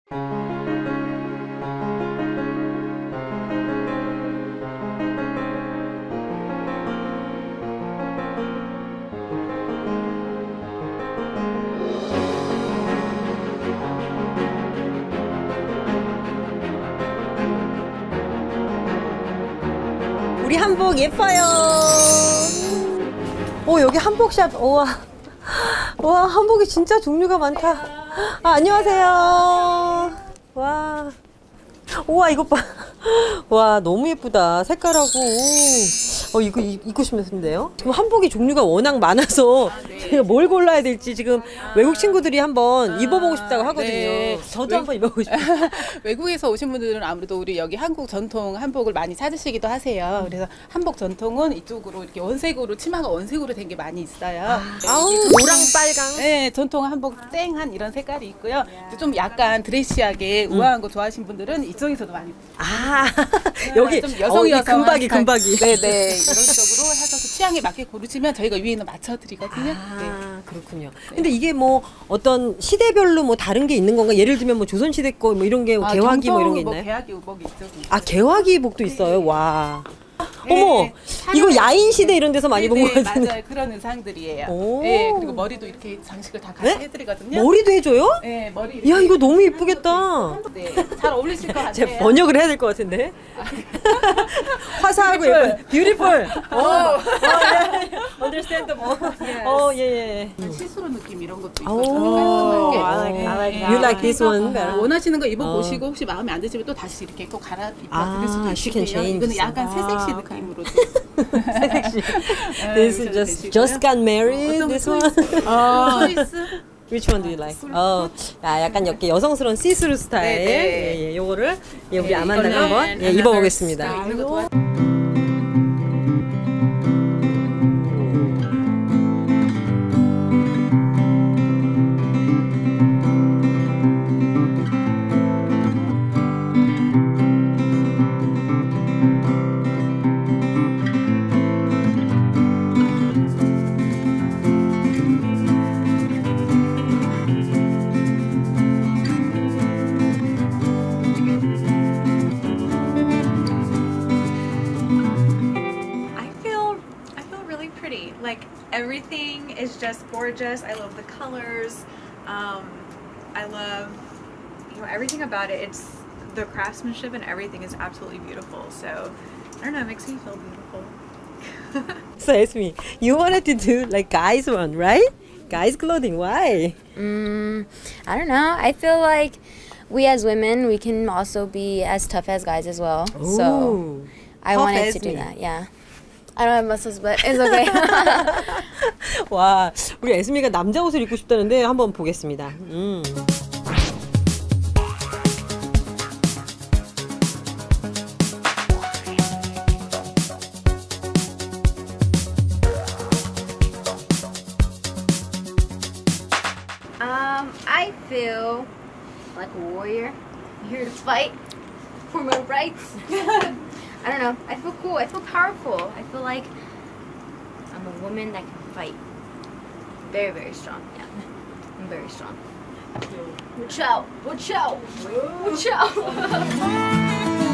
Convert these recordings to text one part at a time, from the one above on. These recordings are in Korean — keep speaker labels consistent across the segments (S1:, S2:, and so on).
S1: 우리 한복 예뻐요. 오, 여기 한복샵. 우와. 와, 한복이 진짜 종류가 많다. 아, 안녕하세요. 와. 우와, 이것 봐. 와, 너무 예쁘다. 색깔하고. 이거 입고 싶은데요? 지금 한복이 종류가 워낙 많아서 제가 뭘 골라야 될지 지금 외국 친구들이 한번 입어보고 싶다고 하거든요.
S2: 네.
S1: 저도 한번 입어보고 싶어요.
S2: 외국에서 오신 분들은 아무래도 우리 여기 한국 전통 한복을 많이 찾으시기도 하세요. 그래서 한복 전통은 이쪽으로 이렇게 원색으로, 치마가 원색으로 된 게 많이 있어요.
S1: 아우, 노랑 빨강.
S2: 네, 전통 한복 땡한 이런 색깔이 있고요. 좀 약간 드레시하게 우아한 거 좋아하시는 분들은 이쪽에서도 많이.
S1: 아, 여기
S2: 좀 여성이어서
S1: 금박이.
S2: 네네. 이런 식으로 하셔서 취향에 맞게 고르시면 저희가 위에는 맞춰드리거든요.
S1: 아,
S2: 네.
S1: 그렇군요. 근데 이게 뭐 어떤 시대별로 뭐 다른 게 있는 건가? 예를 들면 뭐 조선시대 거 뭐 이런 게 개화기 뭐 이런 게 있나요?
S2: 개화기 의복이 있죠.
S1: 아, 개화기복도 있어요? 와.
S2: 네,
S1: 어머, 이거 야인 시대 이런 데서 많이 본 거
S2: 네,
S1: 같은데.
S2: 맞아요. 그런 의상들이에요.
S1: 오.
S2: 네, 그리고 머리도 이렇게 장식을 다 같이
S1: 네?
S2: 해드리거든요.
S1: 머리도 해줘요?
S2: 네, 머리.
S1: 야, 이거 너무 예쁘겠다.
S2: 네, 잘 어울리실 것 같아요.
S1: 제가 번역을 해야 될 것 같은데. 화사하고 예쁜. 뷰티풀. understandable. 예.
S2: 시스루 느낌 이런 것도
S1: 오,
S2: 있어요.
S1: I like you like this one better.
S2: 원하시는 거 입어보시고 혹시 마음에 안 드시면 또 다시 이렇게 또 갈아 입어드릴 수도
S1: she can
S2: 있으세요.
S1: change.
S2: 이거는 약간 새색시 느낌으로.
S1: 섹시. This is just got married. This one.
S2: 초이스.
S1: Which one do you like? 약간 이렇게 여성스러운 시스루 스타일.
S2: 네.
S1: 예, 요거를 우리
S2: 네,
S1: 아만다가
S2: 이거는
S1: 한번 입어보겠습니다.
S2: 있는 거 좋아.
S3: Like everything is just gorgeous. I love the colors. I love, everything about it. It's the craftsmanship and everything is absolutely beautiful. So I don't know, it makes me feel beautiful.
S1: So ask me, you wanted to do like guys one, right? Guys clothing. Why?
S4: I don't know. I feel like we as women, we can also be as tough as guys as well. So I
S1: tough
S4: wanted
S1: as
S4: to do
S1: me.
S4: that. Yeah. I don't have muscles, but it's okay.
S1: 와, 우리 에스미가 남자 옷을 입고 싶다는데 한번 보겠습니다.
S4: I feel like a warrior. I'm here to fight for my rights. I don't know. I feel cool. I feel powerful. I feel like I'm a woman that can fight. Very, very strong. Yeah. I'm very strong. Watch out. Watch out. Watch out.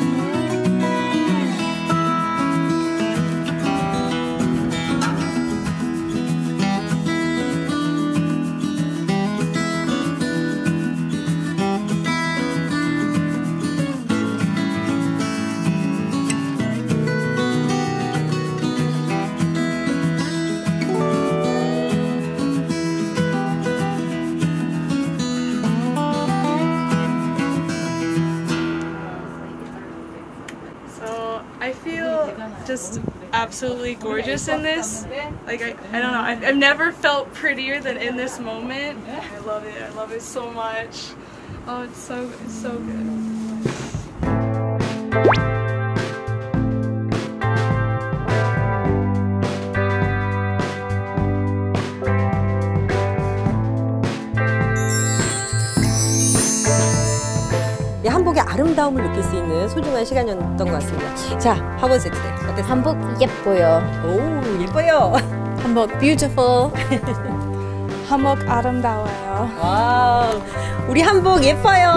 S5: I feel just absolutely gorgeous in this. Like I don't know. I've never felt prettier than in this moment. I love it. I love it so much. Oh, it's so good.
S1: 이 한복의 아름다움을 느낄 수 있는 소중한 시간이었던 것 같습니다. 자, How was it today? 어땠어요?
S4: 한복 예뻐요.
S1: 오, 예뻐요.
S4: 한복 beautiful.
S5: 한복 아름다워요.
S1: 와, 우리 한복 예뻐요.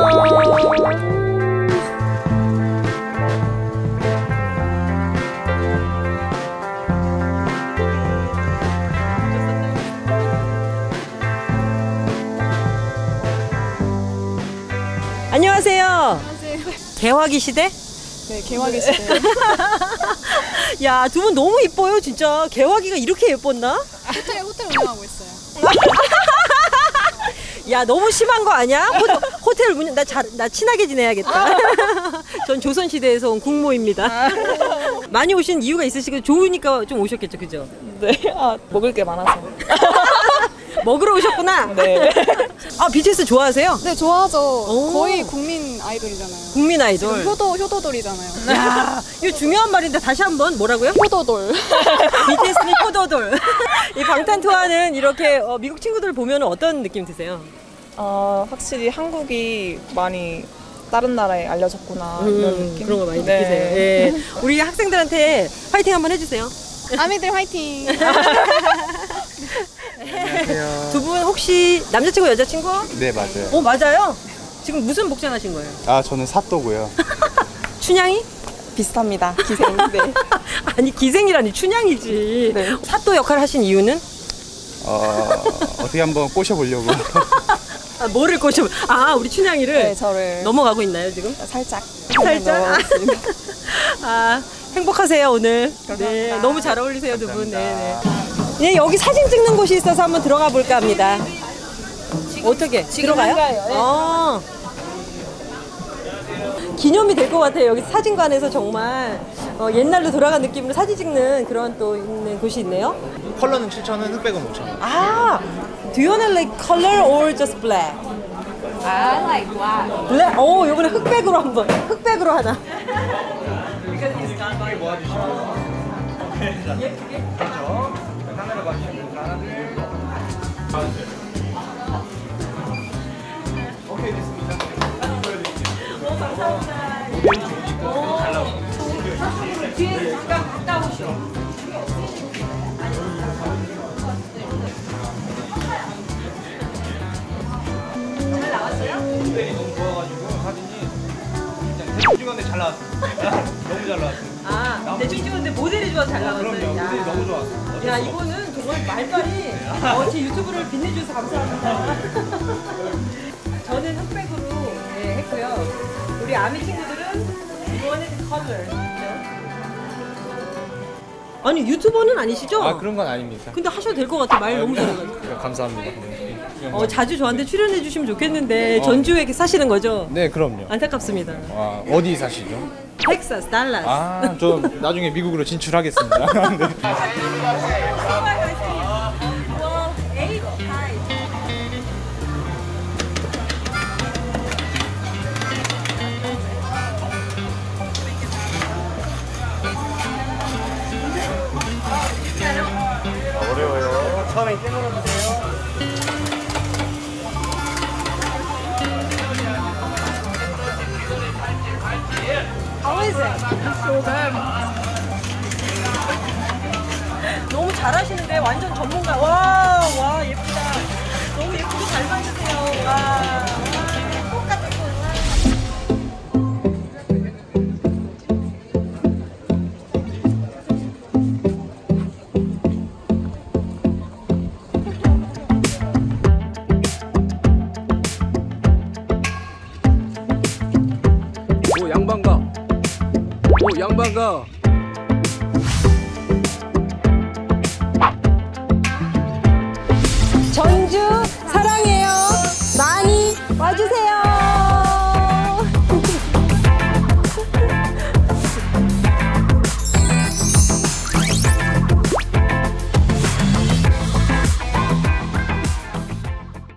S1: 안녕하세요. 개화기 시대?
S5: 네, 개화기 시대.
S1: 야, 두 분 너무 이뻐요, 진짜. 개화기가 이렇게 예뻤나?
S5: 호텔 운영하고 있어요.
S1: 야, 너무 심한 거 아니야? 호텔 운영, 나 친하게 지내야겠다. 전 조선시대에서 온 국모입니다. 많이 오신 이유가 있으시고 좋으니까 좀 오셨겠죠, 그죠?
S5: 네, 먹을 게 많아서.
S1: 먹으러 오셨구나?
S5: 네.
S1: 아, BTS 좋아하세요?
S5: 네, 좋아하죠.
S1: 오.
S5: 거의 국민 아이돌이잖아요.
S1: 국민 아이돌.
S5: 효도돌이잖아요.
S1: 야, 이거 중요한 말인데 다시 한번 뭐라고요?
S5: 효도돌.
S1: BTS는 효도돌. 이 방탄투어는 이렇게 미국 친구들 보면 어떤 느낌 드세요?
S6: 확실히 한국이 많이 다른 나라에 알려졌구나 이런 느낌.
S1: 그런 거 많이
S6: 네.
S1: 느끼세요. 예. 우리 학생들한테 파이팅 한번 해주세요.
S5: 아미들 화이팅!
S7: 안녕하세요.
S1: 두 분 혹시 남자친구 여자친구?
S7: 네, 맞아요.
S1: 맞아요. 지금 무슨 복장 하신 거예요?
S7: 저는 사또고요.
S1: 춘향이?
S6: 비슷합니다. 기생. 네.
S1: 아니, 기생이라니 춘향이지.
S6: 네.
S1: 사또 역할 하신 이유는?
S7: 어떻게 한번 꼬셔보려고.
S1: 뭐를 꼬셔? 우리 춘향이를
S6: 네, 저를
S1: 넘어가고 있나요 지금?
S6: 살짝.
S1: 살짝? 행복하세요 오늘. 네,
S6: 감사합니다.
S1: 너무 잘 어울리세요 두 분. 네. 네, 여기 사진 찍는 곳이 있어서 한번 들어가 볼까 합니다. 어떻게? 들어가요? 네. 기념이 될 것 같아요. 여기 사진관에서 정말 옛날로 돌아간 느낌으로 사진 찍는 그런 또 있는 곳이 있네요.
S8: 컬러는 7,000원, 흑백은 5,000원.
S1: Do you want like color or just black?
S4: I like black.
S1: 블랙? 요번에 흑백으로 한번. 흑백으로 하나.
S8: 대충 찍었는데 잘 나왔어요. 너무 잘 나왔어요.
S1: 대충 찍었는데 모델이 좋아서 잘 나왔어요.
S8: 그럼요. 모델이 너무 좋았어요.
S1: 야, 이거는 정말 말빨이 제 유튜브를 빛내주셔서 감사합니다. 저는 흑백으로 했고요. 우리 아미 친구들은 이번에는 컬러. 아니, 유튜버는 아니시죠?
S8: 그런 건 아닙니다.
S1: 근데 하셔도 될 것 같아. 말 너무 잘해가지고.
S8: 감사합니다.
S1: 자주 저한테 출연해 주시면 좋겠는데 전주에 사시는 거죠?
S8: 네, 그럼요.
S1: 안타깝습니다.
S8: 어디 사시죠?
S1: 텍사스, 달라스.
S8: 좀 나중에 미국으로 진출하겠습니다. 네. 어려워요. 처음에 깨물어 주세요.
S1: 너무 잘하시는데 완전 전문가. 와 예쁘다. 너무 예쁘게 잘 만드세요. 와. 똑같은 거.
S9: 양반가.
S1: 전주 사랑해요. 많이 와주세요.